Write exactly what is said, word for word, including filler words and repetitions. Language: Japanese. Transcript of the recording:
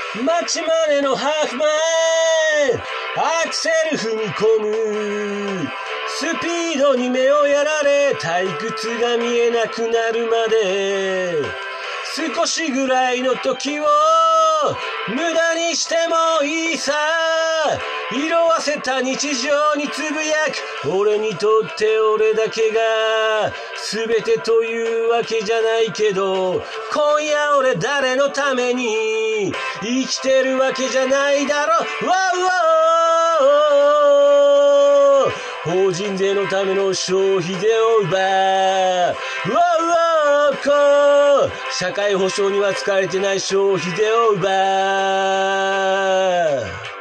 街までのハーフマイル、アクセル踏み込む。スピードに目をやられ、退屈が見えなくなるまで。少しぐらいの時を無駄にしてもいいさ。色褪せた日常につぶやく。俺にとって俺だけが全てというわけじゃないけど、今夜俺誰のために生きてるわけじゃないだろ。ワウワウ、法人税のための消費税を奪う。ワウワウコ、社会保障には使われてない消費税を奪う。